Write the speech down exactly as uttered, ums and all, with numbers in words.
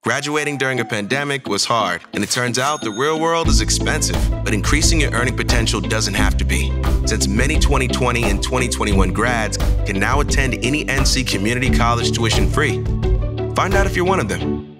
Graduating during a pandemic was hard, and it turns out the real world is expensive. But increasing your earning potential doesn't have to be, since many twenty twenty and twenty twenty-one grads can now attend any N C community college tuition free. Find out if you're one of them.